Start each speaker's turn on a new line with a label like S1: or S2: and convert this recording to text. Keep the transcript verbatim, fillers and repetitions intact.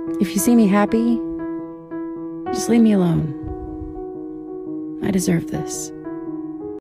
S1: If you see me happy, just leave me alone. I deserve this.